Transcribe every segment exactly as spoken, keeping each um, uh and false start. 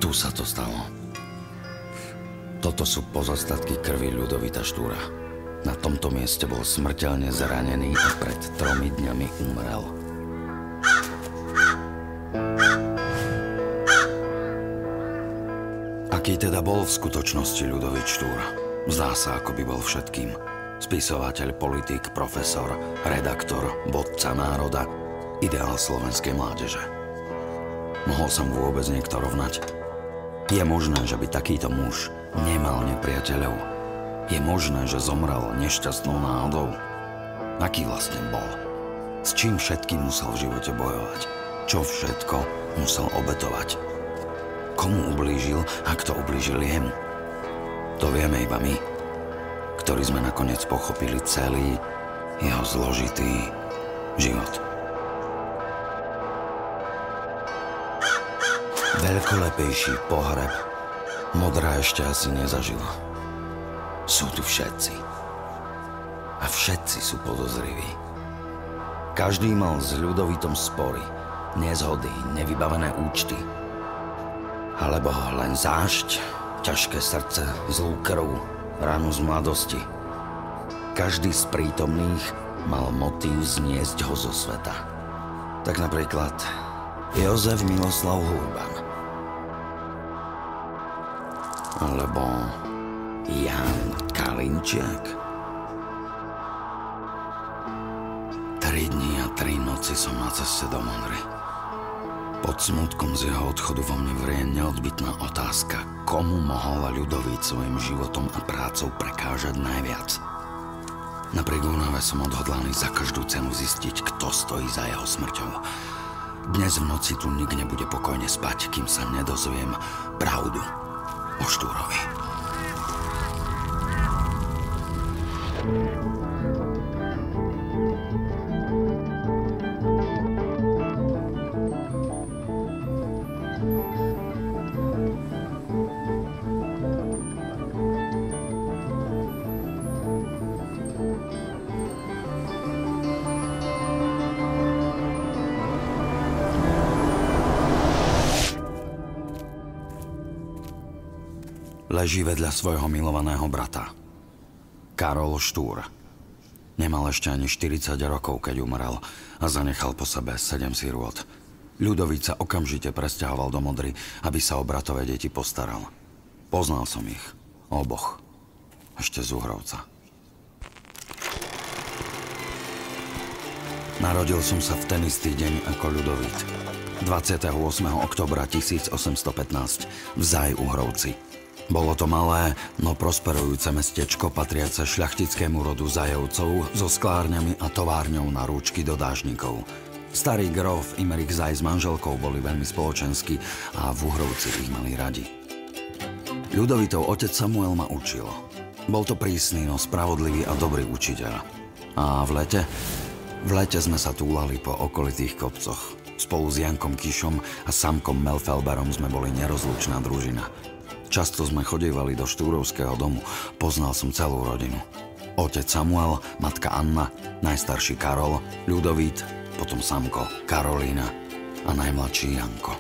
Tu sa to stalo. Toto sú pozostatky krvi Ľudovita Štúra. Na tomto mieste bol smrteľne zranený a pred tromi dňami umrel. Aký teda bol v skutočnosti Ľudovít Štúr? Zdá sa, ako by bol všetkým. Spisovateľ, politik, profesor, redaktor, vodca národa, ideál slovenskej mládeže. Mohol sa mu vôbec niekto rovnať? Je možné, že by takýto muž nemal nepriateľov? Je možné, že zomrel nešťastnou náhodou? Aký vlastne bol? S čím všetkým musel v živote bojovať? Čo všetko musel obetovať? Komu ublížil a kto ublížil jemu? To vieme iba my, ktorí sme nakoniec pochopili celý jeho zložitý život. Veľkolepejší pohreb Modra ešte asi nezažila. Sú tu všetci. A všetci sú podozriví. Každý mal s Ľudovitom spory, nezhody, nevybavené účty. Alebo len zášť, ťažké srdce, zlú krv, ranu z mladosti. Každý z prítomných mal motív zniesť ho zo sveta. Tak napríklad Jozef Miloslav Hurban. Alebo Ján Kalinčiak. Tri dní a tri noci som na ceste do Modry. Pod smutkom z jeho odchodu vo mne vrie neodbytná otázka, komu mohol Ľudovít svojim životom a prácou prekážať najviac. Napriek únave som odhodlaný za každú cenu zistiť, kto stojí za jeho smrťou. Dnes v noci tu nik nebude pokojne spať, kým sa nedozviem pravdu o Štúrovi. Leží vedľa svojho milovaného brata. Karol Štúr. Nemal ešte ani štyridsať rokov, keď umrel a zanechal po sebe sedem sirôt. Ľudovít sa okamžite presťahoval do Modry, aby sa o bratové deti postaral. Poznal som ich. Oboch. Ešte z Uhrovca. Narodil som sa v ten istý deň ako Ľudovít. dvadsiateho ôsmeho októbra tisícosemstopätnásť v Zaj Uhrovci. Bolo to malé, no prosperujúce mestečko patriace šľachtickému rodu Zajovcov so sklárňami a továrňou na rúčky do dážnikov. Starý grof Imerich Zaj s manželkou boli veľmi spoločenskí a v Uhrovci ich mali radi. Ľudovitov otec Samuel ma učil. Bol to prísny, no spravodlivý a dobrý učiteľ. A v lete? V lete sme sa túlali po okolitých kopcoch. Spolu s Jankom Kišom a Samkom Melfelberom sme boli nerozlučná družina. Často sme chodievali do Štúrovského domu. Poznal som celú rodinu. Otec Samuel, matka Anna, najstarší Karol, Ľudovít, potom Samko, Karolína a najmladší Janko.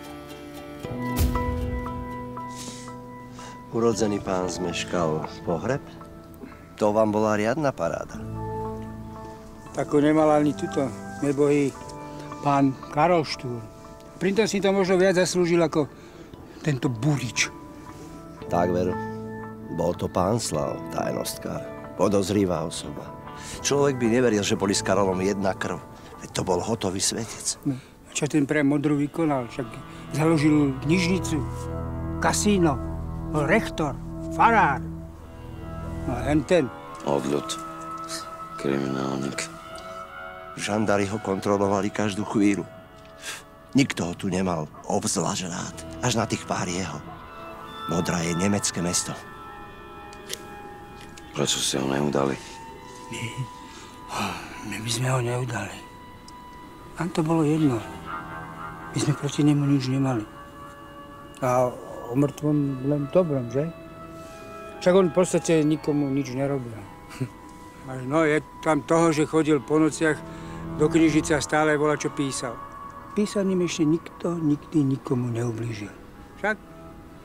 Urodzený pán zmeškal pohreb? To vám bola riadna paráda. Tako nemal ani tuto nebohý pán Karol Štúr. Pritom si to možno viac zaslúžil ako tento Burič. Tak veru. Bol to pán Slav, tajnostkár. Podozrivá osoba. Človek by neveril, že boli s Karolom jedna krv. Veď to bol hotový svetec. No, čo ten pre Modru vykonal? Však založil knižnicu, kasíno, bol rektor, farár. No a ten. Odľud. Kriminálnik. Žandári ho kontrolovali každú chvíľu. Nikto ho tu nemal obzvlášť rád. Až na tých pár jeho. Modra je nemecké mesto. Prečo ste ho neudali? My? My by sme ho neudali. Nám to bolo jedno. My sme proti nemu nič nemali. A o mŕtvom len dobrom, že? Však on v podstate nikomu nič nerobil. No, je tam toho, že chodil po nociach do knižnice a stále bola, čo písal. Písaním ešte nikto nikdy nikomu neublížil. Však?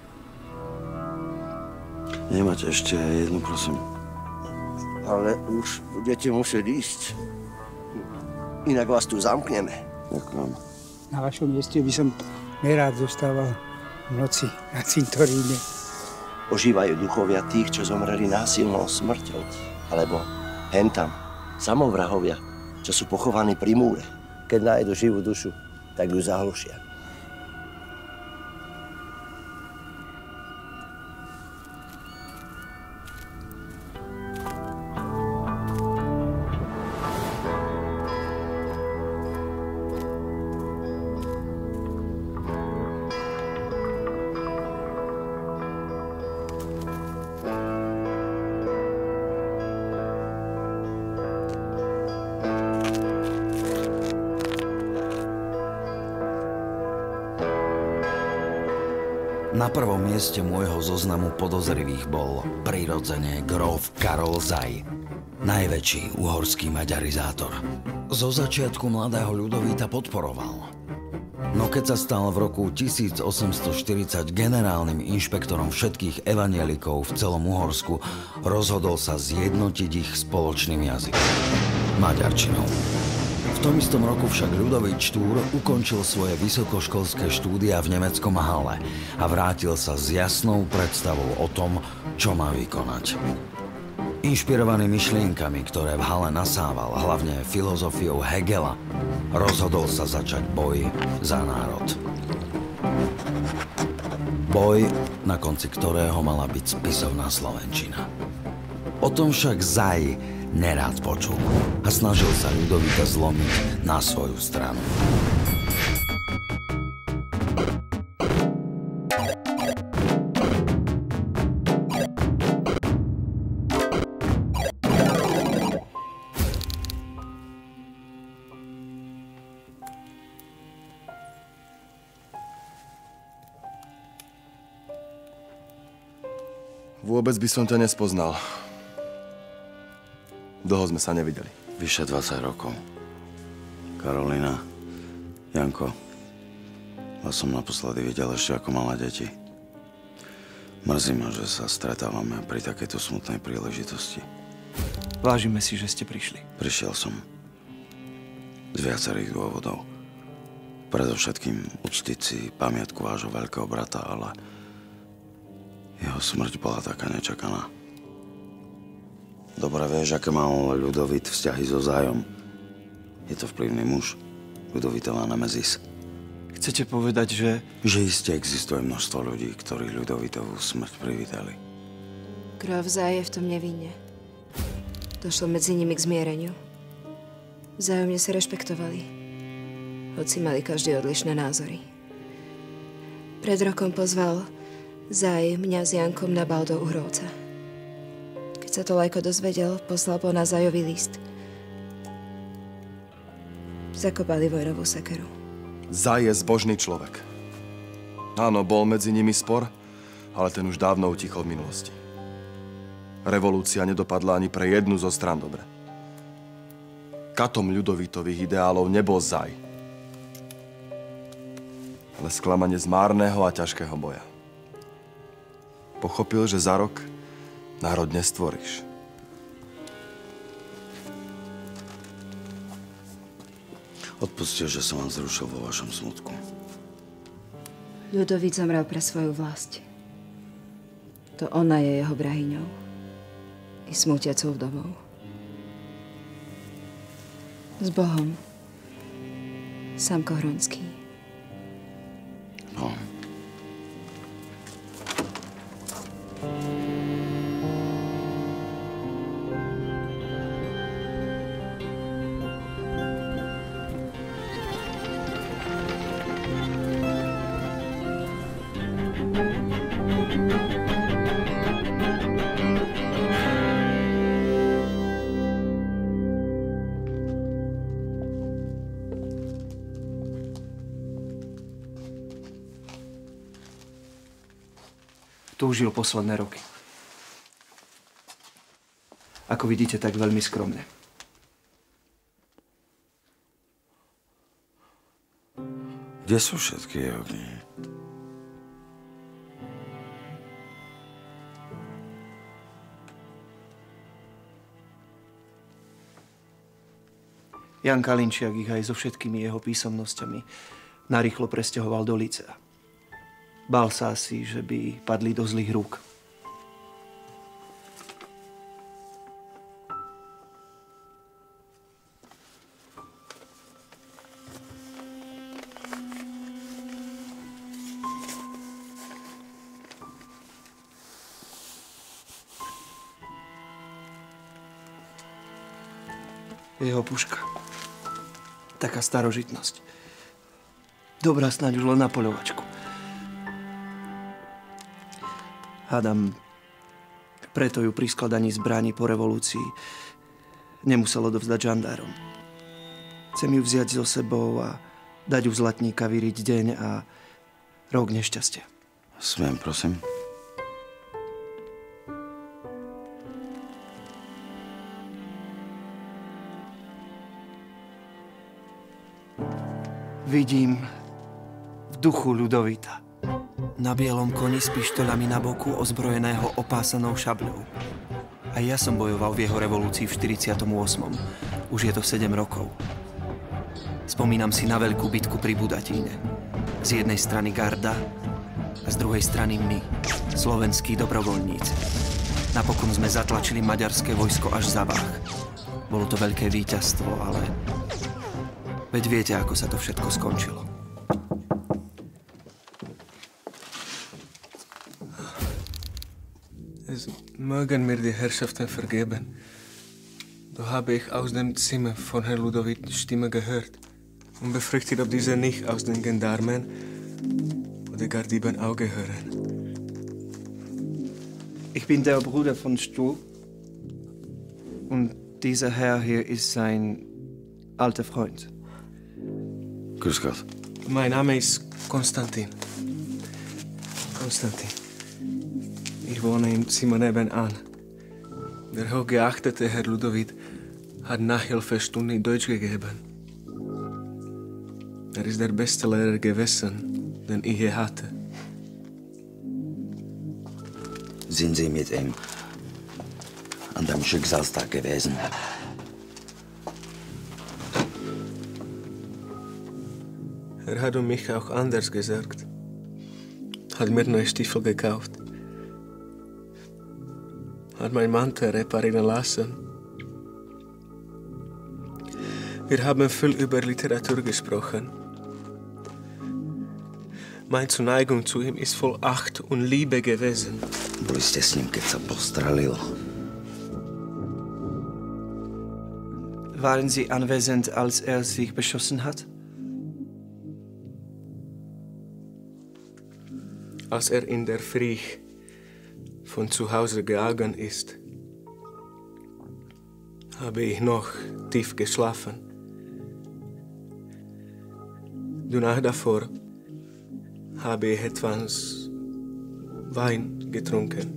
Nemáte ešte jednu, prosím. Ale už budete musieť ísť. Inak vás tu zamkneme. Ďakujem. Na vašom mieste by som nerád zostával v noci na cintoríne. Ožívajú duchovia tých, čo zomreli násilnou smrťou. Alebo hentam, samovrahovia, čo sú pochovaní pri múre. Keď nájdu živú dušu, tak ju zahlušia. Na prvom mieste môjho zoznamu podozrivých bol prirodzene gróf Karol Zaj, najväčší uhorský maďarizátor. Zo začiatku mladého Ľudovíta podporoval. No keď sa stal v roku tisíc osemsto štyridsať generálnym inšpektorom všetkých evanjelikov v celom Uhorsku, rozhodol sa zjednotiť ich spoločným jazykom – maďarčinou. V tom istom roku však Ľudovít Štúr ukončil svoje vysokoškolské štúdia v nemeckom Halle a vrátil sa s jasnou predstavou o tom, čo má vykonať. Inšpirovaný myšlienkami, ktoré v Halle nasával, hlavne filozofiou Hegela, rozhodol sa začať boj za národ. Boj, na konci ktorého mala byť spisovná slovenčina. O tom však Zaj nerád počul a snažil sa Ľudovíta zlomiť na svoju stranu. Vôbec by som ťa nespoznal. Dlho sme sa nevideli. Vyše dvadsať rokov. Karolina, Janko, vás som naposledy videl ešte ako malé deti. Mrzí ma, že sa stretávame pri takejto smutnej príležitosti. Vážime si, že ste prišli. Prišiel som z viacerých dôvodov. Predovšetkým uctiť si pamiatku vášho veľkého brata, ale jeho smrť bola taká nečakaná. Dobre vieš, aké mal Ľudovít vzťahy so Zajom. Je to vplyvný muž, Ľudovítová nemezis. Chcete povedať, že... Že iste existuje množstvo ľudí, ktorí Ľudovítovú smrť privítali. Gróf Zaj je v tom nevinne. Došlo medzi nimi k zmiereniu. Vzájomne sa rešpektovali, hoci mali každý odlišné názory. Pred rokom pozval Zaj mňa s Jankom na bal do Uhrovca. Keď sa to Lajko dozvedel, poslal po nás Zajový list. Zakopali vojnovú sekeru. Zaj je zbožný človek. Áno, bol medzi nimi spor, ale ten už dávno utichol v minulosti. Revolúcia nedopadla ani pre jednu zo strán dobre. Katom Ľudovítových ideálov nebol Zaj, ale sklamanie z márneho a ťažkého boja. Pochopil, že za rok národ nestvoríš. Odpusťte, že som vám zrušil vo vašom smutku. Ľudovít zomrel pre svoju vlast. To ona je jeho brahyňou i smútiacou vdovou. S Bohom. Sámko Hronský. No. Tu žil posledné roky. Ako vidíte, tak veľmi skromne. Kde sú všetky jeho knihy? Jan Kalinčiak ich aj so všetkými jeho písomnosťami narýchlo presťahoval do Licea. Bál sa asi, že by padli do zlých rúk. Jeho puška. Taká starožitnosť. Dobrá snáď už len na poľovačku. Hádam, preto ju pri skladaní zbraní po revolúcii nemuselo dovzdať žandárom. Chcem ju vziať so sebou a dať ju v zlatníka vyriť deň a rok nešťastia. Smiem, prosím. Vidím v duchu Ľudovita. Na bielom koni s pištoľami na boku, ozbrojeného opásanou šabľou. Aj ja som bojoval v jeho revolúcii v štyridsiatom ôsmom. Už je to sedem rokov. Spomínam si na veľkú bitku pri Budatíne. Z jednej strany garda a z druhej strany my, slovenskí dobrovoľníci. Napokon sme zatlačili maďarské vojsko až za Vách. Bolo to veľké víťazstvo, ale veď viete, ako sa to všetko skončilo. Es mögen mir die Herrschaften vergeben. Doch habe ich aus dem Zimmer von Herrn Ludovit Stimme gehört und befürchtet, ob diese nicht aus den Gendarmen oder gar Dieben auch gehören. Ich bin der Bruder von Stuhl und dieser Herr hier ist sein alter Freund. Grüß Gott. Mein Name ist Konstantin. Konstantin. Ich wohne im Zimmer nebenan. Der hochgeachtete Herr Ludovit hat Nachhilfestunden in Deutsch gegeben. Er ist der beste Lehrer gewesen, den ich je hatte. Sind Sie mit ihm an dem Schicksalstag gewesen? Er hat um mich auch anders gesorgt. Hat mir neue Stiefel gekauft. Hat mein Mantel reparieren lassen. Wir haben viel über Literatur gesprochen. Meine Zuneigung zu ihm ist voll Acht und Liebe gewesen. Boli ste s ním, keď sa postrelil? Waren Sie anwesend, als er sich beschossen hat? Als er in der Früh von zu Hause gegangen ist, habe ich noch tief geschlafen. Die Nacht davor habe ich etwas Wein getrunken.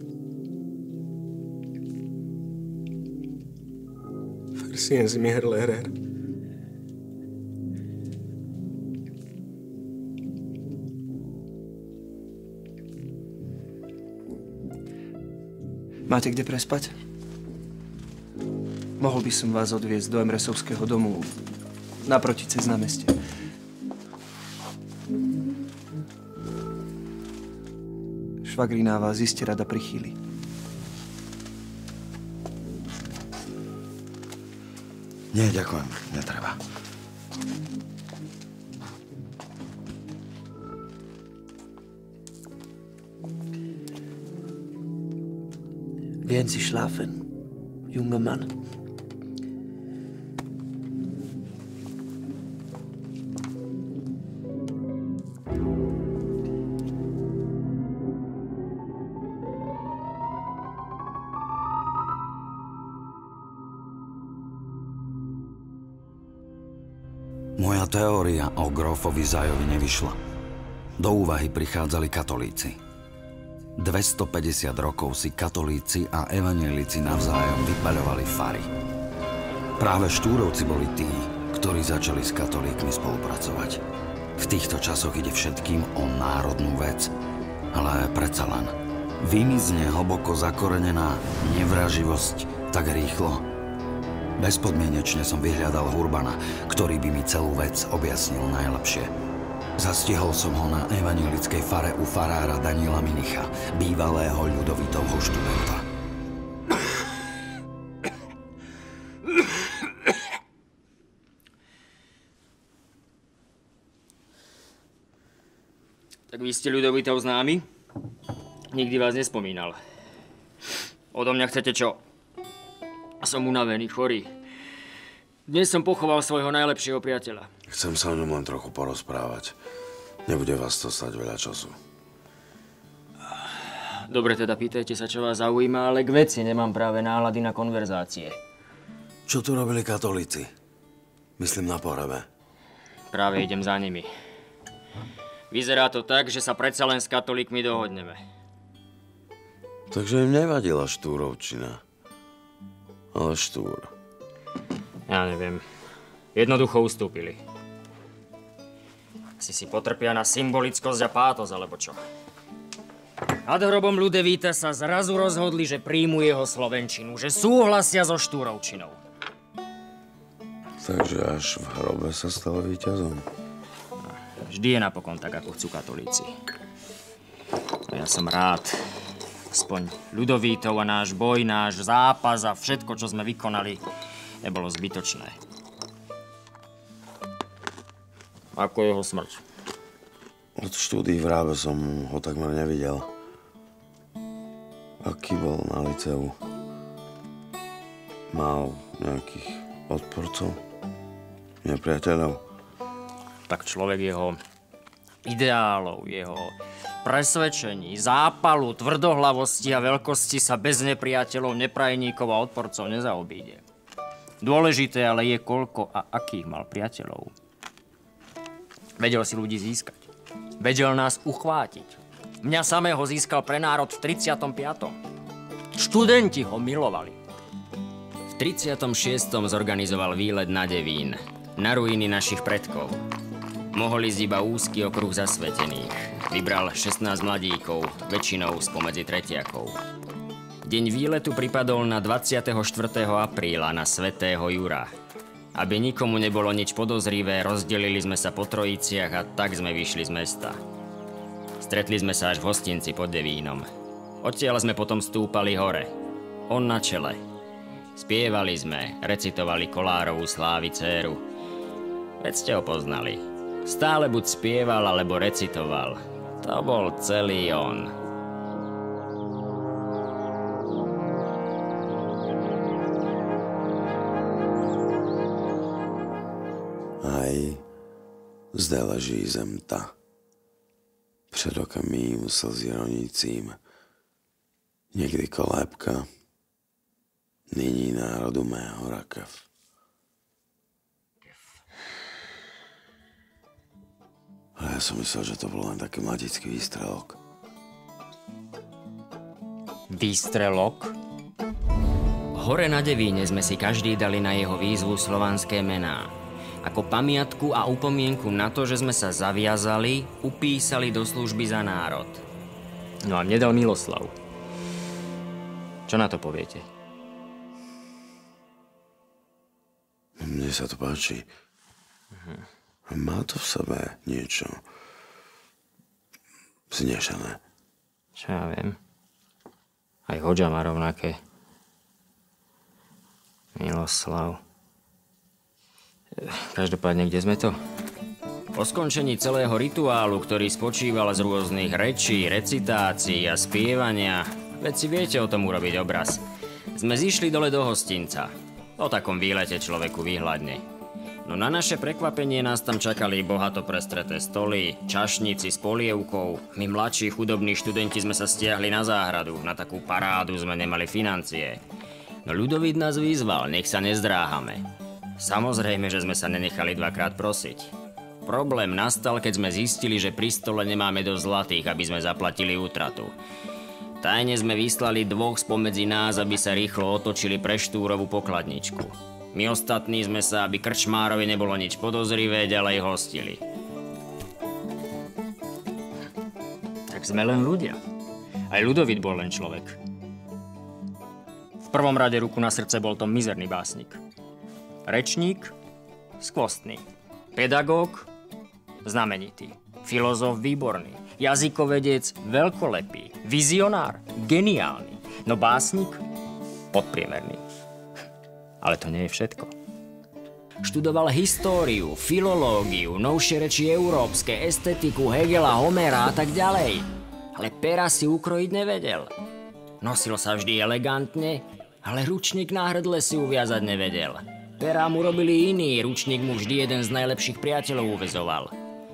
Versehen Sie mir, Herr Lehrer. Máte kde prespať? Mohol by som vás odviezť do Emresovského domu naproti cez námestie. Švagrina vás iste rada prichýli. Nie, ďakujem. Netreba. Gehen Sie schlafen, junger Mann. Moja teória o Grófovi Zajovi nevyšla. Do úvahy prichádzali katolíci. dvestopäťdesiat rokov si katolíci a evanjelici navzájom vypaľovali fary. Práve Štúrovci boli tí, ktorí začali s katolíkmi spolupracovať. V týchto časoch ide všetkým o národnú vec, ale predsa len vymizne hlboko zakorenená nevraživosť tak rýchlo. Bezpodmienečne som vyhľadal Hurbana, ktorý by mi celú vec objasnil najlepšie. Zastihol som ho na evanjelickej fare u farára Daniela Minicha, bývalého Ľudovitovho študenta. Tak vy ste Ľudovitov známi? Nikdy vás nespomínal. Odo mňa chcete čo? Som unavený, chorý. Dnes som pochoval svojho najlepšieho priateľa. Chcem sa o ňom len trochu porozprávať. Nebude vás to stať veľa času. Dobre, teda pýtajte sa, čo vás zaujíma, ale k veci nemám práve nálady na konverzácie. Čo tu robili katolíci? Myslím na pohrebe. Práve idem za nimi. Vyzerá to tak, že sa predsa len s katolíkmi dohodneme. Takže im nevadila Štúrovčina. Ale Štúr. Ja neviem. Jednoducho ustúpili. Si si potrpia na symbolickosť a pátos, alebo čo? Nad hrobom Ľudovíta sa zrazu rozhodli, že príjmu jeho slovenčinu, že súhlasia so Štúrovčinou. Takže až v hrobe sa stal víťazom. Vždy je napokon tak, ako chcú katolíci. A ja som rád. Aspoň Ľudovítov a náš boj, náš zápas a všetko, čo sme vykonali, nebolo zbytočné. Ako jeho smrť? Od štúdií v Rábe som ho takmer nevidel. Aký bol na liceu? Mal nejakých odporcov? Nepriateľov? Tak človek jeho ideálov, jeho presvedčení, zápalu, tvrdohlavosti a veľkosti sa bez nepriateľov, neprajníkov a odporcov nezaobíde. Dôležité ale je, koľko a akých mal priateľov. Vedel si ľudí získať. Vedel nás uchvátiť. Mňa samého získal pre národ v tridsiatom piatom Študenti ho milovali. V tridsiatom šiestom zorganizoval výlet na Devín, na ruiny našich predkov. Mohol ísť iba úzky okruh zasvetených. Vybral šestnásť mladíkov, väčšinou spomedzi tretiakov. Deň výletu pripadol na dvadsiateho štvrtého apríla na svätého Jura. Aby nikomu nebolo nič podozrivé, rozdelili sme sa po trojiciach a tak sme vyšli z mesta. Stretli sme sa až v hostinci pod Devínom. Odtiaľ sme potom stúpali hore. On na čele. Spievali sme, recitovali Kolárovú Slávy dcéru. Veď ste ho poznali. Stále buď spieval, alebo recitoval. To bol celý on. Aj zde leží zem ta. Před okem mým slzy ronícím. Někdy kolébka, nyní národu mého rakev. Ale ja som myslel, že to bol len taký mladický výstrelok. Výstrelok? Hore na Devíne sme si každý dali na jeho výzvu slovanské mená. Ako pamiatku a upomienku na to, že sme sa zaviazali, upísali do služby za národ. No a mne dal Miloslav. Čo na to poviete? Mne sa to páči. Má to v sebe niečo znešané. Čo ja viem. Aj Hodža má rovnaké. Miloslav. Každopádne, kde sme to? Po skončení celého rituálu, ktorý spočíval z rôznych rečí, recitácií a spievania, veď si viete o tom urobiť obraz, sme zišli dole do hostinca. O takom výlete človeku vyhľadne. No na naše prekvapenie nás tam čakali bohato prestreté stoly, čašníci s polievkou. My mladší chudobní študenti sme sa stiahli na záhradu. Na takú parádu sme nemali financie. No Ľudovít nás vyzval, nech sa nezdráhame. Samozrejme, že sme sa nenechali dvakrát prosiť. Problém nastal, keď sme zistili, že pri stole nemáme dosť zlatých, aby sme zaplatili útratu. Tajne sme vyslali dvoch spomedzi nás, aby sa rýchlo otočili pre Štúrovú pokladničku. My ostatní sme sa, aby krčmárovi nebolo nič podozrivé, ďalej hostili. Tak sme len ľudia. Aj Ľudovít bol len človek. V prvom rade ruku na srdce bol to mizerný básnik. Rečník, skvostný. Pedagóg, znamenitý. Filozof, výborný. Jazykovedec, veľkolepý. Vizionár, geniálny. No básnik, podpriemerný. Ale to nie je všetko. Študoval históriu, filológiu, novšie reči európske, estetiku, Hegela, Homera a tak ďalej. Ale pera si ukrojiť nevedel. Nosil sa vždy elegantne, ale ručník na hrdle si uviazať nevedel. Perá mu robili iní, ručník mu vždy jeden z najlepších priateľov uväzoval.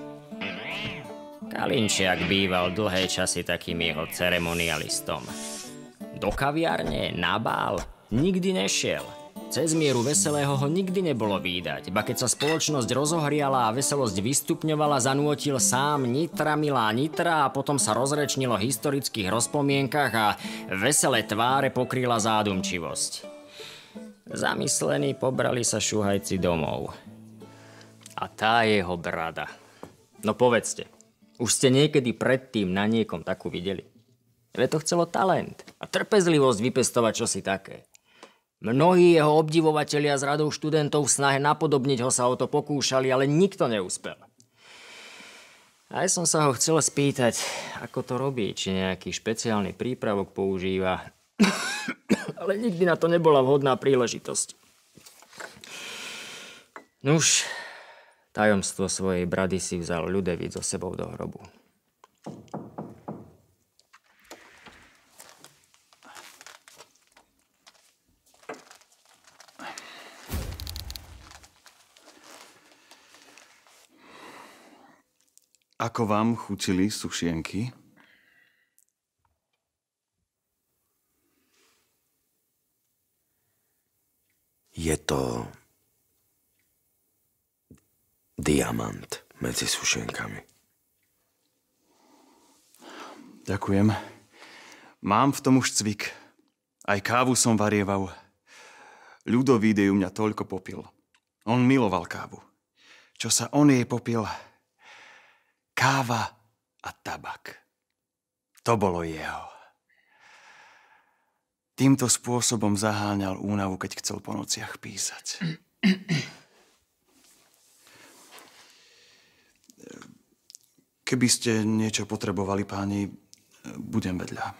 Kalinčiak býval dlhé časy takým jeho ceremonialistom. Do kaviárne, na bál, nikdy nešiel. Cez mieru veselého ho nikdy nebolo vídať, ba keď sa spoločnosť rozohriala a veselosť vystupňovala, zanútil sám Nitra, milá Nitra a potom sa rozrečnilo o historických rozpomienkach a veselé tváre pokryla zádumčivosť. Zamyslení pobrali sa šuhajci domov. A tá jeho brada. No povedzte, už ste niekedy predtým na niekom takú videli? Veď to chcelo talent a trpezlivosť vypestovať čosi také. Mnohí jeho obdivovatelia z radou študentov v snahe napodobniť ho sa o to pokúšali, ale nikto neúspel. Aj som sa ho chcel spýtať, ako to robí, či nejaký špeciálny prípravok používa, ale nikdy na to nebola vhodná príležitosť. Nuž, tajomstvo svojej brady si vzal Ľudevít so sebou do hrobu. Ako vám chutili sušienky? Je to diamant medzi sušienkami. Ďakujem. Mám v tom už cvik. Aj kávu som varieval. Ľudovít ju mňa toľko popil. On miloval kávu. Čo sa on jej popil? Káva a tabak. To bolo jeho. Týmto spôsobom zaháňal únavu, keď chcel po nociach písať. Keby ste niečo potrebovali, páni, budem vedľa.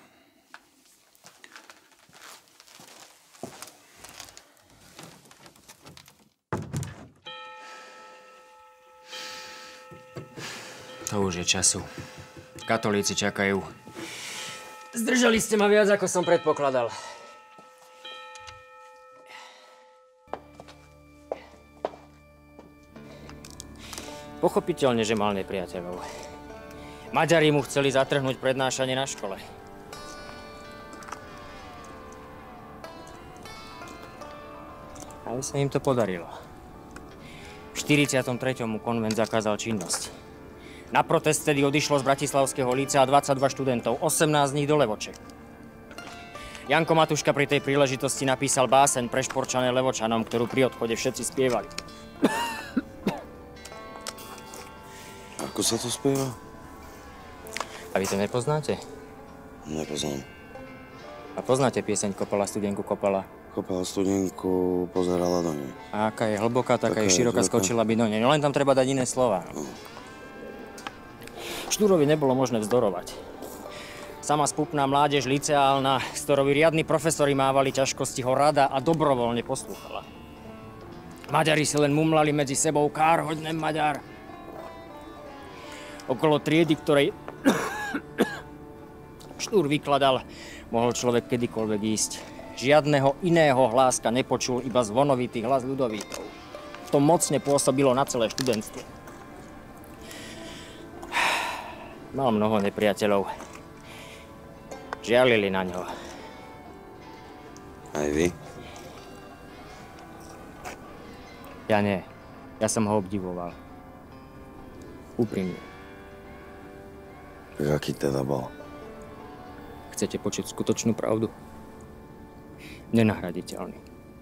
To už je času. Katolíci čakajú. Zdržali ste ma viac, ako som predpokladal. Pochopiteľne, že mal nepriateľov. Maďari mu chceli zatrhnúť prednášanie na škole. Ale sa im to podarilo. V štyridsiatom treťom mu konvent zakázal činnosť. Na protest tedy odišlo z Bratislavského lícea dvadsaťdva študentov, osemnásť z nich do Levoče. Janko Matuška pri tej príležitosti napísal báseň prešporčané Levočanom, ktorú pri odchode všetci spievali. Ako sa to spieva? A vy to nepoznáte? Nepoznám. A poznáte pieseň Kopala studenku kopala? Kopala studenku, pozerala do nej. A aká je hlboká, taká je široká, skočila by do nej. No len tam treba dať iné slova. No. Štúrovi nebolo možné vzdorovať. Sama spupná mládež liceálna, s ktorou riadni profesori mávali ťažkosti, ho rada a dobrovoľne poslúchala. Maďari si len mumlali medzi sebou: Kár, hoď nem, Maďar. Okolo triedy, ktorej Štúr vykladal, mohol človek kedykoľvek ísť. Žiadneho iného hláska nepočul, iba zvonovitý hlas Ľudovítov. To mocne pôsobilo na celé študentstvo. Mal mnoho nepriateľov. Žialili na ňo. Aj vy? Ja nie. Ja som ho obdivoval. Úprimne. Tak aký teda bol? Chcete počuť skutočnú pravdu? Nenahraditeľný.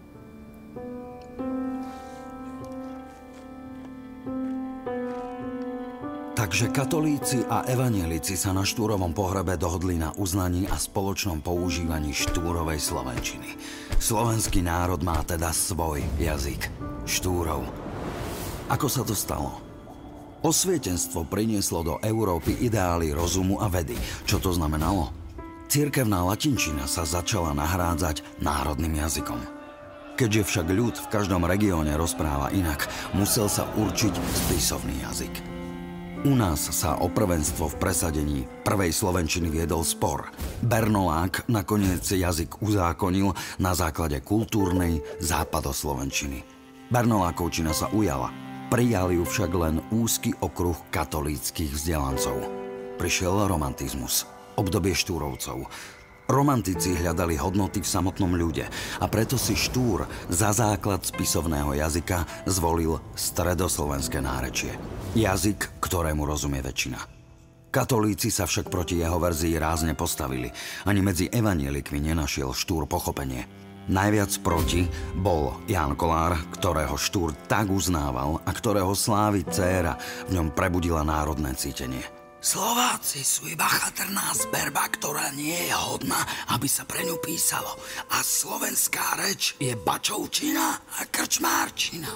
Takže katolíci a evanjelici sa na Štúrovom pohrebe dohodli na uznaní a spoločnom používaní štúrovej slovenčiny. Slovenský národ má teda svoj jazyk. Štúrov. Ako sa to stalo? Osvietenstvo prinieslo do Európy ideály rozumu a vedy. Čo to znamenalo? Cirkevná latinčina sa začala nahrádzať národným jazykom. Keďže však ľud v každom regióne rozpráva inak, musel sa určiť spisovný jazyk. U nás sa o prvenstvo v presadení prvej slovenčiny viedol spor. Bernolák nakoniec jazyk uzákonil na základe kultúrnej západoslovenčiny. Bernolákovčina sa ujala. Prijali ju však len úzky okruh katolíckych vzdelancov. Prišiel romantizmus, obdobie Štúrovcov. Romantici hľadali hodnoty v samotnom ľude a preto si Štúr za základ spisovného jazyka zvolil stredoslovenské nárečie. Jazyk, ktorému rozumie väčšina. Katolíci sa však proti jeho verzii rázne postavili. Ani medzi evanielikmi nenašiel Štúr pochopenie. Najviac proti bol Ján Kolár, ktorého Štúr tak uznával a ktorého slávy dcéra v ňom prebudila národné cítenie. Slováci sú iba chatrná zberba, ktorá nie je hodná, aby sa pre ňu písalo. A slovenská reč je bačovčina a krčmárčina.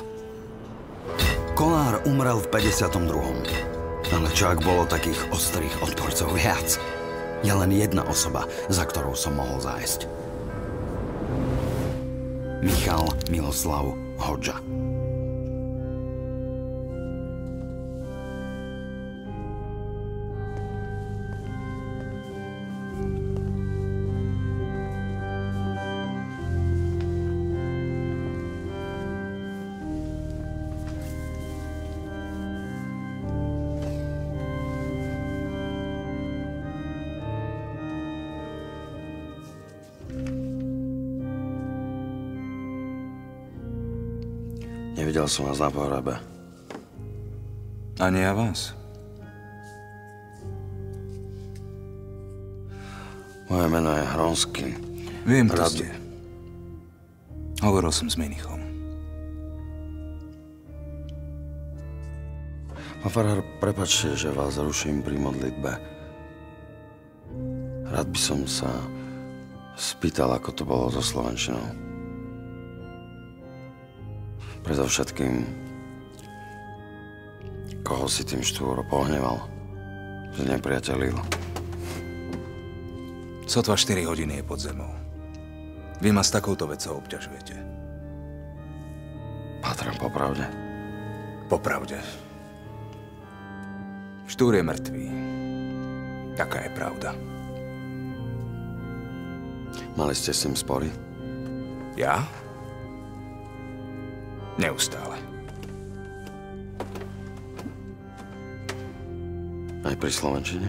Kolár umrel v päťdesiatom druhom Ale čo ak bolo takých ostrých odporcov viac? Je len jedna osoba, za ktorou som mohol zájsť. Michal Miloslav Hodža. Nevidel som vás na pohrebe. Ani ja vás. Moje meno je Hronsky. Viem, kto Rád... ste. Hovoril som s Menichom. Pán farár, prepáčte, že vás ruším pri modlitbe. Rád by som sa spýtal, ako to bolo so slovenčinou. Predovšetkým, koho si tým Štúro pohneval, znepriatelil. Sotva štyri hodiny je pod zemou. Vy ma s takouto vecou obťažujete. Pátrám po pravde. Po pravde. Štúr je mŕtvý. Taká je pravda. Mali ste s ním spory? Ja? Neustále. Aj pri slovenčine?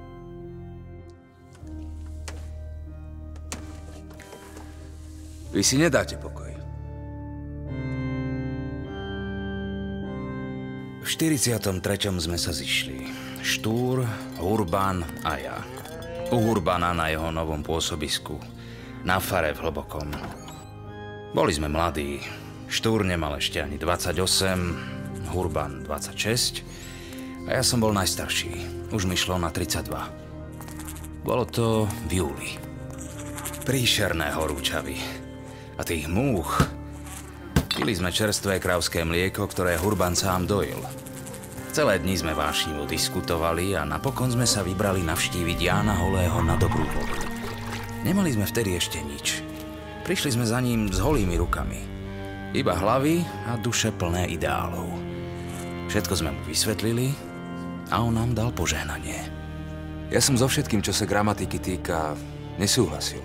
Vy si nedáte pokoj. V štyridsiatom treťom sme sa zišli. Štúr, Urban a ja. U Urbana na jeho novom pôsobisku. Na fare v Hlbokom. Boli sme mladí. Štúr nemal ešte ani dvadsaťosem, Urban dvadsaťšesť a ja som bol najstarší. Už mi šlo na tridsaťdva. Bolo to v júli. Príšerné horúčavy. A tých múch. Pili sme čerstvé krávské mlieko, ktoré Urban sám dojil. Celé dni sme vášnivo diskutovali a napokon sme sa vybrali navštíviť Jána Holého na dobrú vodu. Nemali sme vtedy ešte nič. Prišli sme za ním s holými rukami. Iba hlavy a duše plné ideálov. Všetko sme mu vysvetlili a on nám dal požehnanie. Ja som so všetkým, čo sa gramatiky týka, nesúhlasil.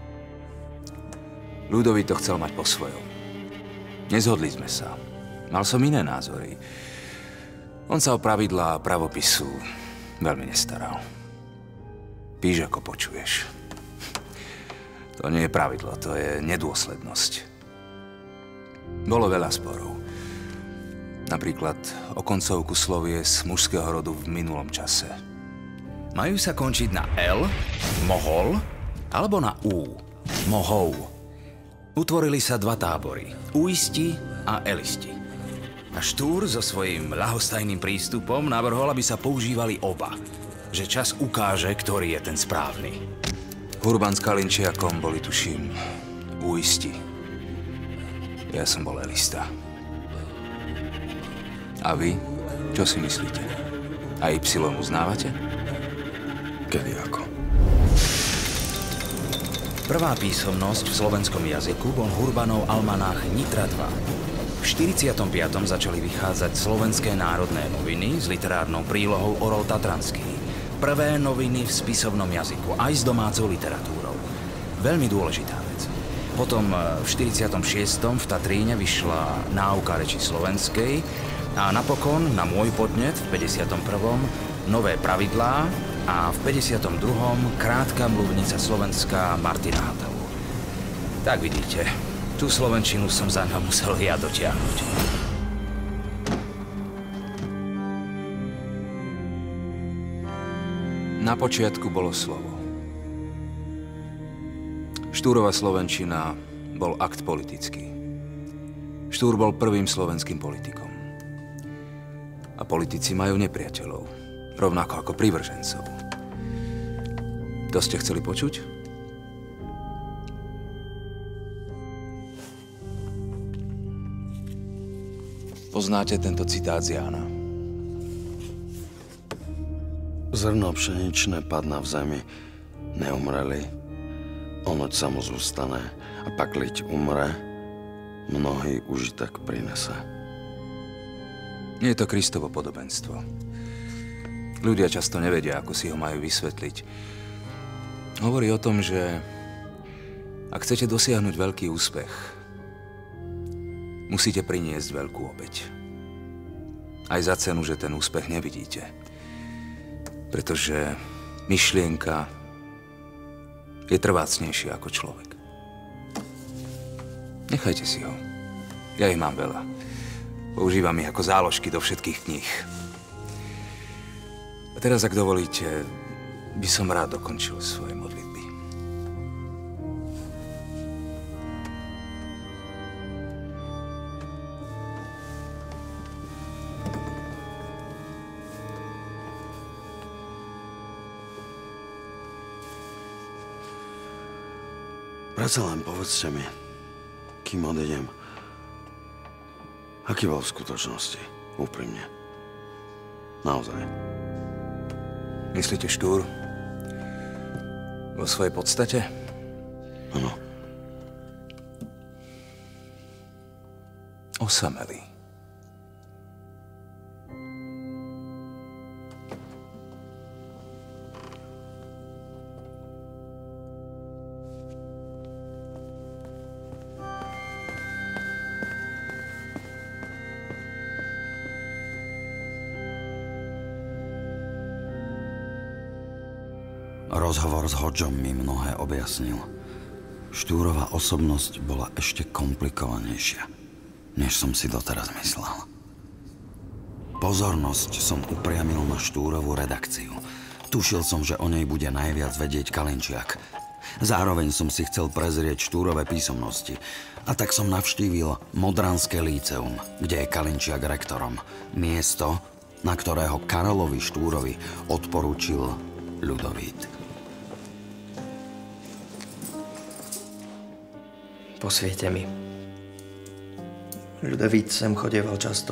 Ľudovít to chcel mať po svojom. Nezhodli sme sa. Mal som iné názory. On sa o pravidlá a pravopisu veľmi nestaral. Píš, ako počuješ. To nie je pravidlo, to je nedôslednosť. Bolo veľa sporov. Napríklad o koncovku slovies mužského rodu v minulom čase. Majú sa končiť na L, mohol, alebo na U, mohou. Utvorili sa dva tábory, uisti a elisti. A Štúr so svojím ľahostajným prístupom navrhol, aby sa používali oba. Že čas ukáže, ktorý je ten správny. Urban s Kalinčiakom boli, tuším, uisti. Ja som bol elista. A vy? Čo si myslíte? A Y uznávate? Kedy ako? Prvá písomnosť v slovenskom jazyku bol Hurbanov almanách Nitra dva. V štyridsiatom piatom začali vychádzať Slovenské národné noviny s literárnou prílohou Orol Tatranský. Prvé noviny v spisovnom jazyku, aj s domácou literatúrou. Veľmi dôležitá vec. Potom v štyridsiatom šiestom v Tatríne vyšla Náuka reči slovenskej a napokon, na môj podnet, v päťdesiatom prvom Nové pravidlá a v päťdesiatom druhom Krátka mluvnica slovenská Martina Hatavu. Tak vidíte, tú slovenčinu som za ňa musel ja dotiahnuť. Na počiatku bolo slovo. Štúrova slovenčina bol akt politický. Štúr bol prvým slovenským politikom. A politici majú nepriateľov, rovnako ako privržencov. To ste chceli počuť? Poznáte tento citát z Jána? Zrno pšeničné padná v zemi, neumreli. Onoť sa mu zústane a pakliť umre, mnohý užitek prinese. Nie je to Kristovo podobenstvo. Ľudia často nevedia, ako si ho majú vysvetliť. Hovorí o tom, že ak chcete dosiahnuť veľký úspech, musíte priniesť veľkú obeť. Aj za cenu, že ten úspech nevidíte. Pretože myšlienka je trvácnejšia ako človek. Nechajte si ho. Ja ich mám veľa. Používam ich ako záložky do všetkých kníh. A teraz, ak dovolíte, by som rád dokončil svoje modlitby. Predsa len povedzte mi, kým odídem, aký bol v skutočnosti, úprimne. Naozaj. Myslíte Štúr? Vo svojej podstate? Áno. Osamelý. Rozhovor s Hodžom mi mnohé objasnil. Štúrova osobnosť bola ešte komplikovanejšia, než som si doteraz myslel. Pozornosť som upriamil na Štúrovú redakciu. Tušil som, že o nej bude najviac vedieť Kalinčiak. Zároveň som si chcel prezrieť Štúrove písomnosti. A tak som navštívil Modranské líceum, kde je Kalinčiak rektorom. Miesto, na ktorého Karolovi Štúrovi odporúčil Ľudovít. Posviete mi. Ľudovít sem chodieval často.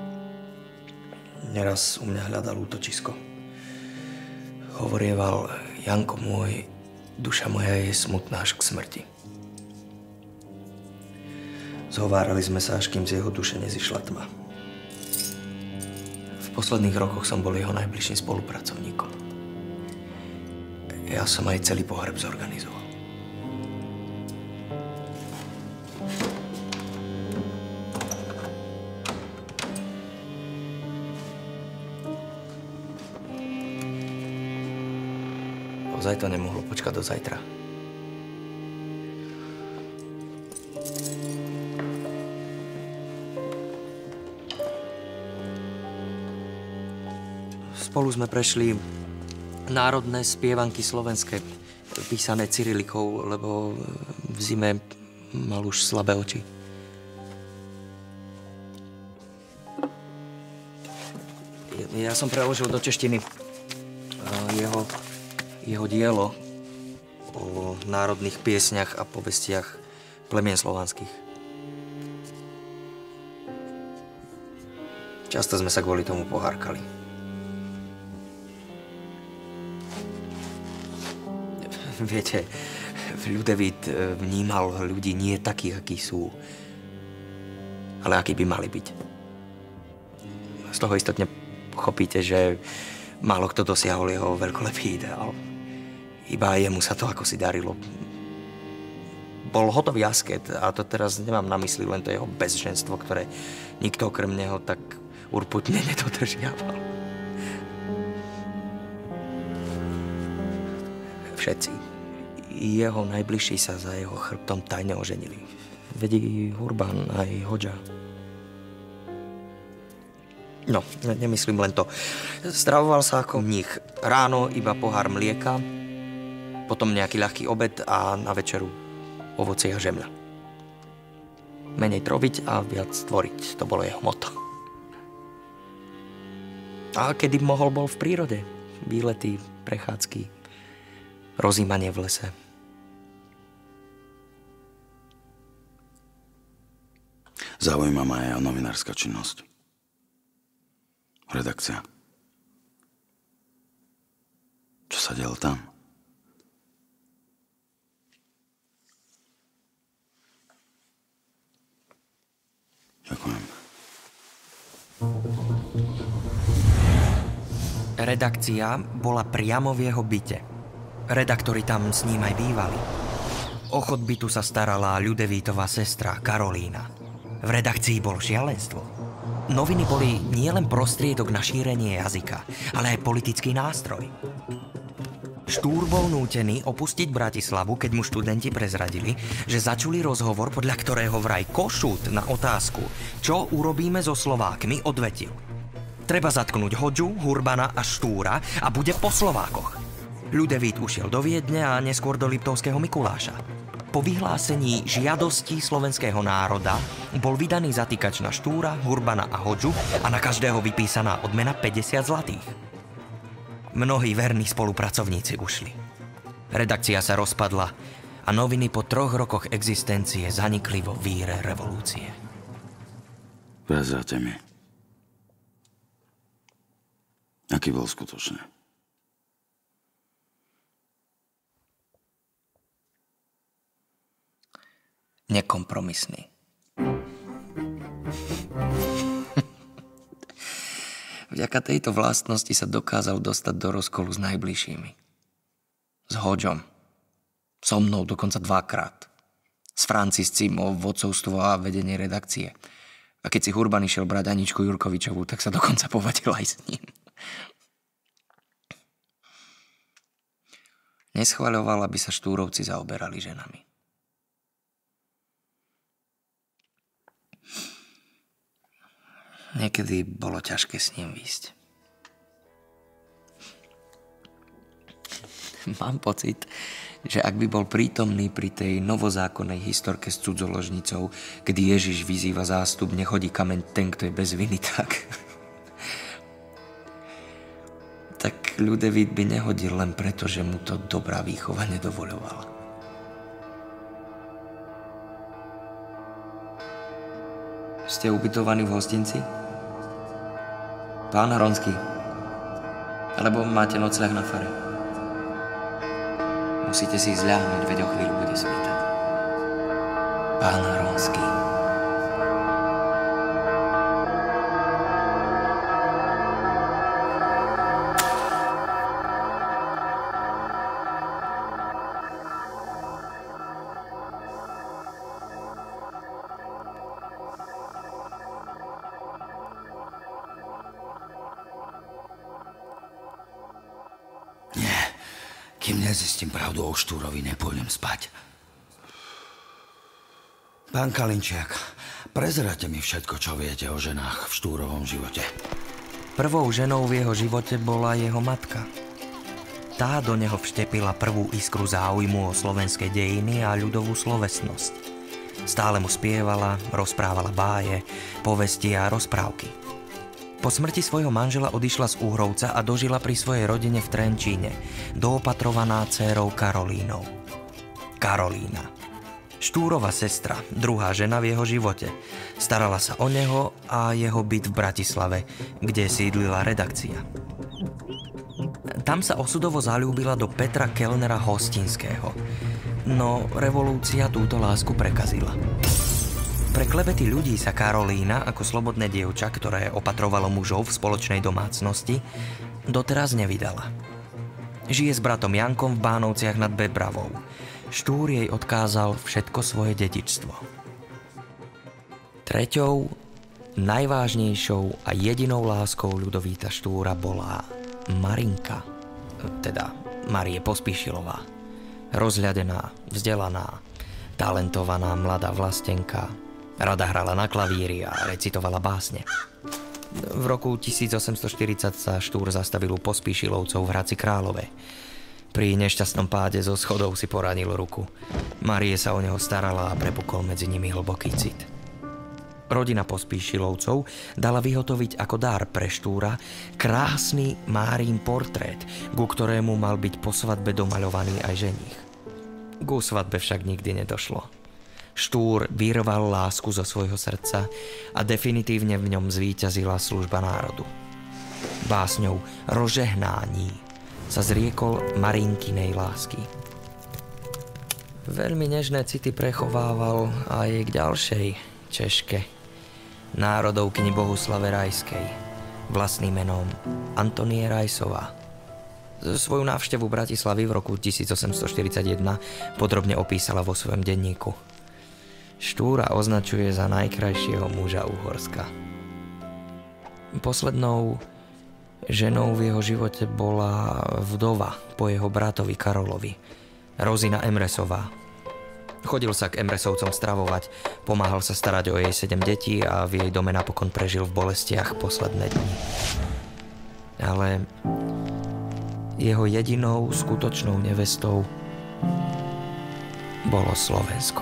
Neraz u mňa hľadal útočisko. Hovorieval, Janko môj, duša moja je smutná až k smrti. Zhovárali sme sa, až kým z jeho duše nezišla tma. V posledných rokoch som bol jeho najbližším spolupracovníkom. Ja som aj celý pohreb zorganizoval. Ozaj to nemohlo počkať do zajtra. Spolu sme prešli národné spievanky slovenské, písané cyrilikou, lebo v zime mal už slabé oči. Ja som preložil do češtiny jeho jeho dielo o národných piesňach a povestiach plemien slovanských. Často sme sa kvôli tomu pohárkali. Viete, Ľudovít vnímal ľudí nie takých, akí sú, ale akí by mali byť. Z toho istotne pochopíte, že málo kto dosiahol jeho veľkolepý ideál. Iba jemu sa to ako si darilo. Bol hotový asket a to teraz nemám na mysli len to jeho bezženstvo, ktoré nikto okrem neho tak urputne nedodržiaval. Všetci. Jeho najbližší sa za jeho chrbtom tajne oženili. Vedí Urban aj Hodža. No, ne nemyslím len to. Stravoval sa ako mních. Ráno iba pohár mlieka, potom nejaký ľahký obed a na večeru ovocie a žemľa. Menej troviť a viac tvoriť. To bolo jeho motto. A kedy mohol, bol v prírode. Výlety, prechádzky, rozímanie v lese. Zaujíma ma aj novinárska činnosť. Redakcia. Čo sa dialo tam? Ďakujem. Redakcia bola priamo v jeho byte. Redaktori tam s ním aj bývali. O chodbytu sa starala Ľudovítová sestra Karolína. V redakcii bolo šialenstvo. Noviny boli nielen prostriedok na šírenie jazyka, ale aj politický nástroj. Štúr bol nútený opustiť Bratislavu, keď mu študenti prezradili, že začuli rozhovor, podľa ktorého vraj Košút na otázku, čo urobíme so Slovákmi, odvetil. Treba zatknúť Hodžu, Hurbana a Štúra a bude po Slovákoch. Ľudovít ušiel do Viedne a neskôr do Liptovského Mikuláša. Po vyhlásení žiadostí slovenského národa bol vydaný zatýkač na Štúra, Hurbana a Hodžu a na každého vypísaná odmena päťdesiat zlatých. Mnohí verní spolupracovníci ušli. Redakcia sa rozpadla a noviny po troch rokoch existencie zanikli vo víre revolúcie. Prezrate mi. Aký bol skutočne? Nekompromisný. Vďaka tejto vlastnosti sa dokázal dostať do rozkolu s najbližšími. S Hodžom. So mnou dokonca dvakrát. S Franciscím o vodcovstvo a vedenie redakcie. A keď si Hurban išiel brať Aničku Jurkovičovú, tak sa dokonca povadil aj s ním. Neschvaľoval, aby sa Štúrovci zaoberali ženami. Niekedy bolo ťažké s ním výjsť. Mám pocit, že ak by bol prítomný pri tej novozákonnej historke s cudzoložnicou, kedy Ježiš vyzýva zástup, nechodí kameň ten, kto je bez viny, tak... tak Ľudovít by nehodil len preto, že mu to dobrá výchova nedovoľovala. Ste ubytovaní v hostinci? Pán Hronský. Alebo máte nocľah na fare? Musíte si zľahnúť, veď o chvíľu bude svítať. Pán Hronský. Kým nezistím pravdu o Štúrovi, nepôjdem spať. Pán Kalinčiak, prezrate mi všetko, čo viete o ženách v Štúrovom živote. Prvou ženou v jeho živote bola jeho matka. Tá do neho vštepila prvú iskru záujmu o slovenské dejiny a ľudovú slovesnosť. Stále mu spievala, rozprávala báje, povesti a rozprávky. Po smrti svojho manžela odišla z Uhrovca a dožila pri svojej rodine v Trenčíne, doopatrovaná dcérou Karolínou. Karolína. Štúrova sestra, druhá žena v jeho živote. Starala sa o neho a jeho byt v Bratislave, kde sídlila redakcia. Tam sa osudovo zaľúbila do Petra Kellnera Hostinského. No revolúcia túto lásku prekazila. Pre klebety ľudí sa Karolína, ako slobodné dievča, ktoré opatrovalo mužov v spoločnej domácnosti, doteraz nevydala. Žije s bratom Jankom v Bánovciach nad Bebravou. Štúr jej odkázal všetko svoje dedičstvo. Treťou, najvážnejšou a jedinou láskou Ľudovíta Štúra bola Marinka, teda Marie Pospíšilová. Rozhľadená, vzdelaná, talentovaná mladá vlastenka, rada hrala na klavíri a recitovala básne. V roku tisícosemstoštyridsať sa Štúr zastavil u Pospíšilovcov v Hradci Králové. Pri nešťastnom páde zo schodov si poranil ruku. Marie sa o neho starala a prepukol medzi nimi hlboký cit. Rodina Pospíšilovcov dala vyhotoviť ako dar pre Štúra krásny Márin portrét, ku ktorému mal byť po svadbe domaľovaný aj ženích. Ku svadbe však nikdy nedošlo. Štúr vyrval lásku zo svojho srdca a definitívne v ňom zvíťazila služba národu. Básňou Rožehnání sa zriekol Marinkinej lásky. Veľmi nežné city prechovával aj k ďalšej Češke, národovkyni Bohuslave Rajskej, vlastným menom Antonie Rajsová. Svoju návštevu Bratislavy v roku tisícosemstoštyridsaťjeden podrobne opísala vo svojom denníku. Štúra označuje za najkrajšieho muža Uhorska. Poslednou ženou v jeho živote bola vdova po jeho bratovi Karolovi, Rozina Emresová. Chodil sa k Emresovcom stravovať, pomáhal sa starať o jej sedem detí a v jej dome napokon prežil v bolestiach posledné dni. Ale jeho jedinou skutočnou nevestou bolo Slovensko.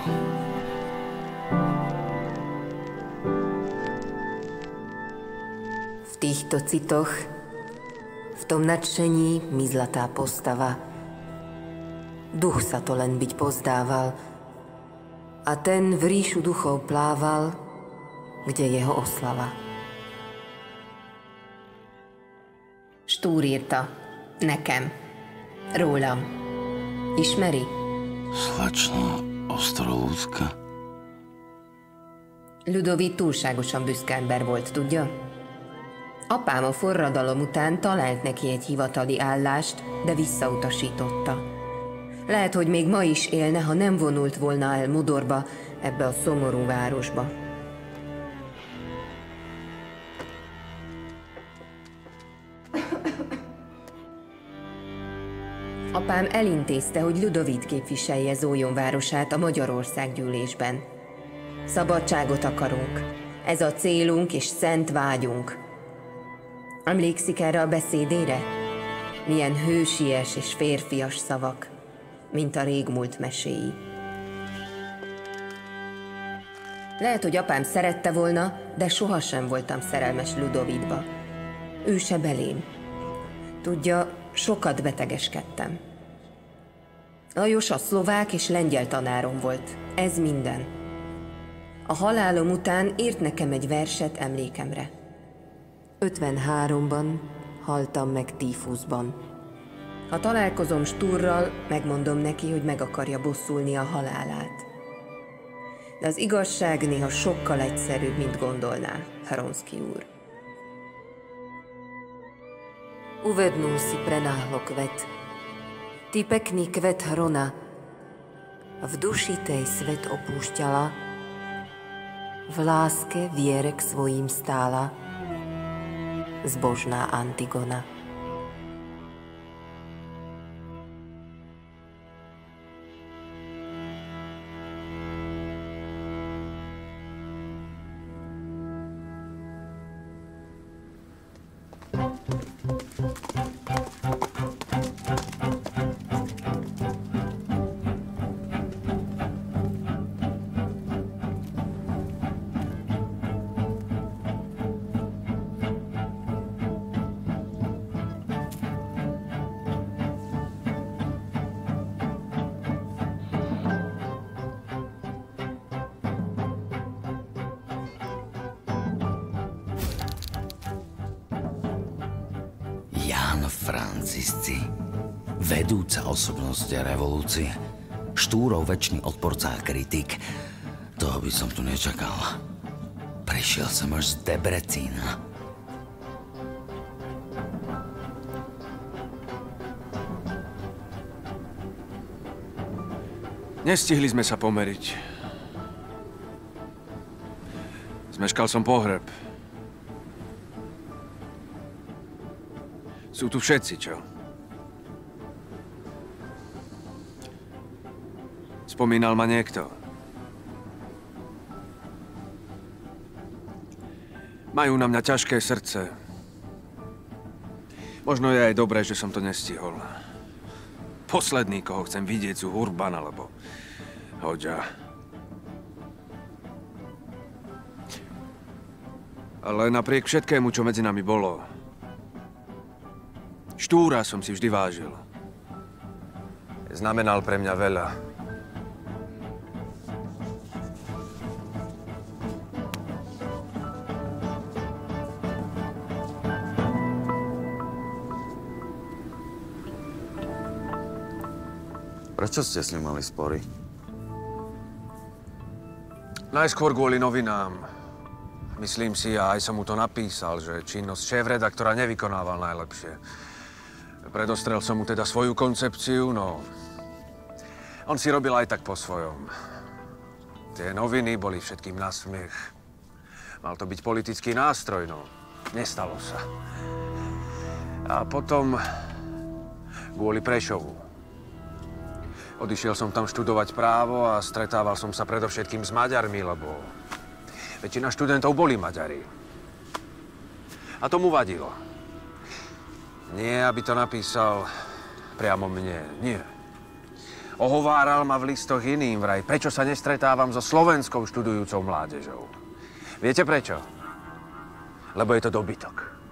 V týchto citoch, v tom nadšení mi zlatá postava. Duch sa to len byť pozdával a ten v ríšu duchov plával, kde jeho oslava. Štúr írta, nekem, rólam. Ismeri? Slečna Ostrolúcka. Ludovít túlságosan büszke ember volt, tudja? Apám a forradalom után talált neki egy hivatali állást, de visszautasította. Lehet, hogy még ma is élne, ha nem vonult volna el Modorba, ebbe a szomorú városba. Apám elintézte, hogy Ludovít képviselje Zólyom városát a Magyarországgyűlésben. Szabadságot akarunk. Ez a célunk és szent vágyunk. Emlékszik erre a beszédére? Milyen hősies és férfias szavak, mint a régmúlt meséi. Lehet, hogy apám szerette volna, de sohasem voltam szerelmes Ludovítba. Ő se belém. Tudja, sokat betegeskedtem. Lajos a szlovák és lengyel tanárom volt. Ez minden. A halálom után írt nekem egy verset emlékemre. ötvenháromban haltam meg tífuszban. Ha találkozom Štúrral, megmondom neki, hogy meg akarja bosszulni a halálát. De az igazság néha sokkal egyszerűbb, mint gondolná, Hronský úr. Uvednul si prenáhlo kvet. Ty pekný kvet hrona. V duši tej svet opúšťala. V láske viere k svojím stála. Zbožná Antigona. Francisci. Vedúca osobnosť revolúcie. Štúrov večný odporca a kritik. Toho by som tu nečakal. Prišiel som až z Debrecína. Nestihli sme sa pomeriť. Zmeškal som pohreb. Sú tu všetci, čo? Spomínal ma niekto. Majú na mňa ťažké srdce. Možno je aj dobré, že som to nestihol. Posledný, koho chcem vidieť, sú Urban alebo Hodža. Ale napriek všetkému, čo medzi nami bolo, Štúra som si vždy vážil. Znamenal pre mňa veľa. Prečo ste s ním mali spory? Najskôr kvôli novinám. Myslím si, a aj som mu to napísal, že činnosť šéf-redaktora nevykonával najlepšie. Predostrel som mu teda svoju koncepciu, no on si robil aj tak po svojom. Tie noviny boli všetkým na smiech. Mal to byť politický nástroj, no nestalo sa. A potom kvôli Prešovu. Odišiel som tam študovať právo a stretával som sa predovšetkým s Maďarmi, lebo väčšina študentov boli Maďari. A tomu vadilo. Nie, aby to napísal priamo mne, nie. Ohováral ma v listoch iným vraj, prečo sa nestretávam so slovenskou študujúcou mládežou. Viete prečo? Lebo je to dobytok.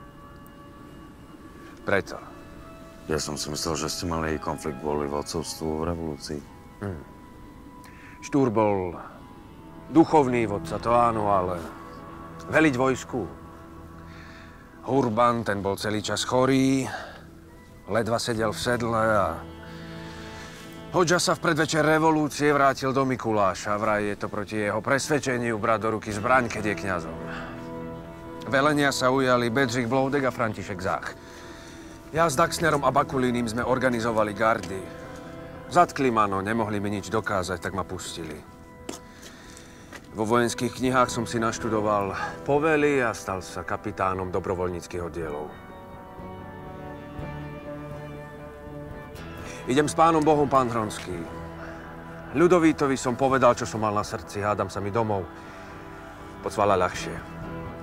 Preto. Ja som si myslel, že ste mali konflikt kvôli vodcovstvu v revolúcii. Hm. Štúr bol duchovný vodca, to áno, ale veliť vojsku. Urban, ten bol celý čas chorý, ledva sedel v sedle a Hodža sa v predvečer revolúcie vrátil do Mikuláša. Vraj je to proti jeho presvedčeniu brať do ruky zbraň, keď je kňazom. Velenia sa ujali Bedřich Bloudek a František Zách. Ja s Daxnerom a Bakulínim sme organizovali gardy. Zatkli ma, no nemohli mi nič dokázať, tak ma pustili. Vo vojenských knihách som si naštudoval povely a stal sa kapitánom dobrovoľníckych oddielov. Idem s pánom Bohom, pán Hronský. Ľudovítovi som povedal, čo som mal na srdci. Hádam sa mi domov. Podsvala ľahšie.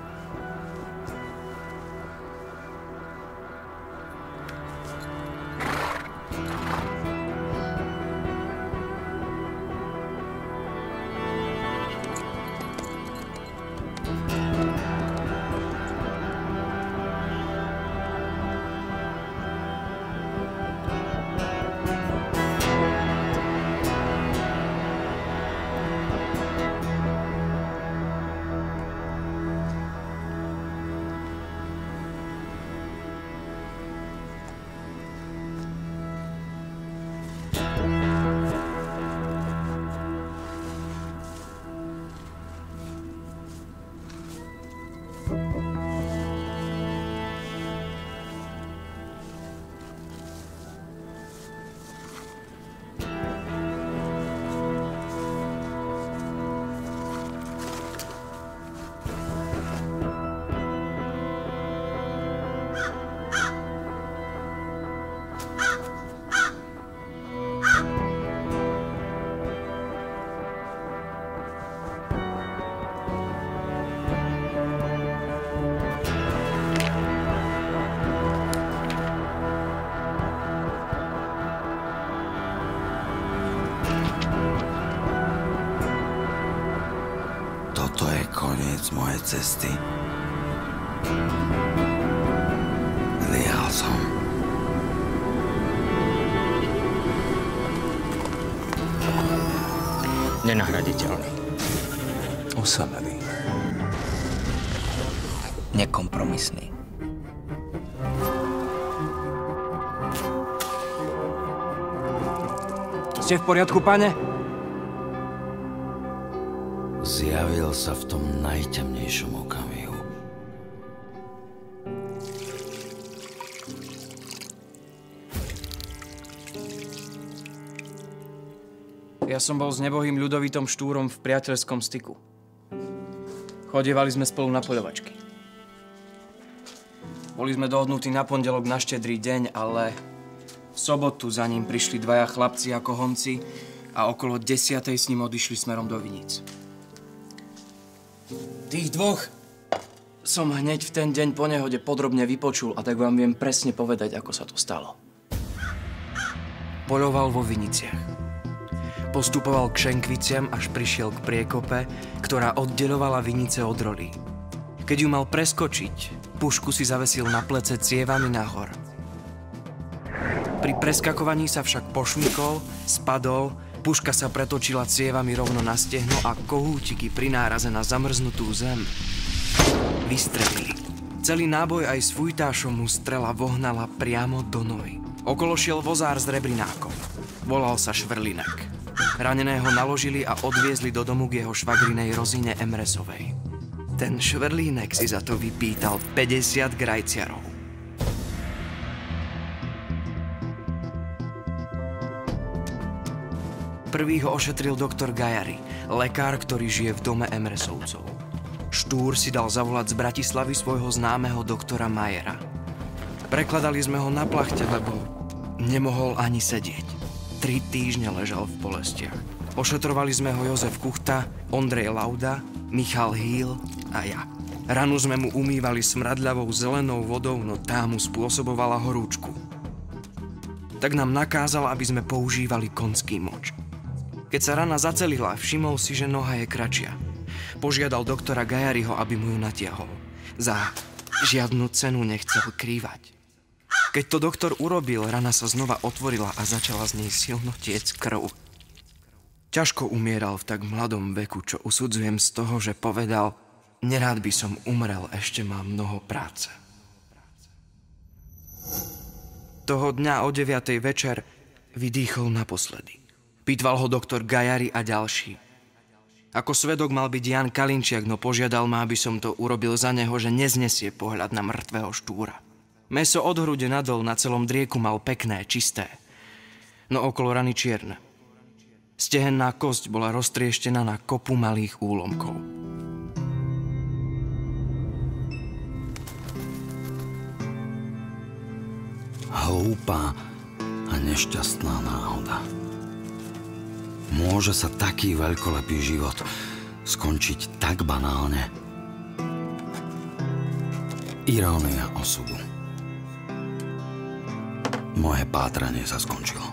Toto je koniec mojej cesty. Zlyhal som. Nenahraditeľný. Osamelý. Nekompromisný. Ste v poriadku, pane? Zjavil sa v tom najtemnejšom okamihu. Ja som bol s nebohým Ľudovítom Štúrom v priateľskom styku. Chodievali sme spolu na poľovačky. Boli sme dohodnutí na pondelok na štedrý deň, ale v sobotu za ním prišli dvaja chlapci ako honci a okolo desiatej s ním odišli smerom do Viníc. Tých dvoch som hneď v ten deň po nehode podrobne vypočul a tak vám viem presne povedať, ako sa to stalo. Poľoval vo Viniciach. Postupoval k Šenkviciam, až prišiel k priekope, ktorá oddeľovala Vinice od rolí. Keď ju mal preskočiť, pušku si zavesil na plece cievami nahor. Pri preskakovaní sa však pošmykol, spadol, puška sa pretočila cievami rovno na stehno a kohútiky pri náraze na zamrznutú zem vystrelili. Celý náboj aj s fujtášom mu strela vohnala priamo do nohy. Okolo šiel vozár s rebrinákom. Volal sa Švrlinek. Raneného naložili a odviezli do domu k jeho švagrinej Rozine Emresovej. Ten Švrlínek si za to vypýtal päťdesiat grajciarov. Prvý ho ošetril doktor Gajary, lekár, ktorý žije v dome Emresovcov. Štúr si dal zavolať z Bratislavy svojho známeho doktora Majera. Prekladali sme ho na plachte, lebo nemohol ani sedieť. Tri týždne ležal v bolestiach. Ošetrovali sme ho Jozef Kuchta, Ondrej Lauda, Michal Hýl a ja. Ranu sme mu umývali smradľavou zelenou vodou, no tá mu spôsobovala horúčku. Tak nám nakázal, aby sme používali konský moč. Keď sa rana zacelila, všimol si, že noha je kratšia. Požiadal doktora Gajaryho, aby mu ju natiahol. Za žiadnu cenu nechcel krývať. Keď to doktor urobil, rana sa znova otvorila a začala z nej silno tiecť krv. Ťažko umieral v tak mladom veku, čo usudzujem z toho, že povedal: nerád by som umrel, ešte mám mnoho práce. Toho dňa o deviatej večer vydýchol naposledy. Pýtval ho doktor Gajary a ďalší. Ako svedok mal byť Jan Kalinčiak, no požiadal ma, aby som to urobil za neho, že neznesie pohľad na mŕtvého Štúra. Mäso od hrude nadol na celom drieku mal pekné, čisté, no okolo rany čierne. Stehenná kosť bola roztrieštená na kopu malých úlomkov. Hlúpa a nešťastná náhoda. Môže sa taký veľkolepý život skončiť tak banálne? Irónia osudu. Moje pátranie sa skončilo.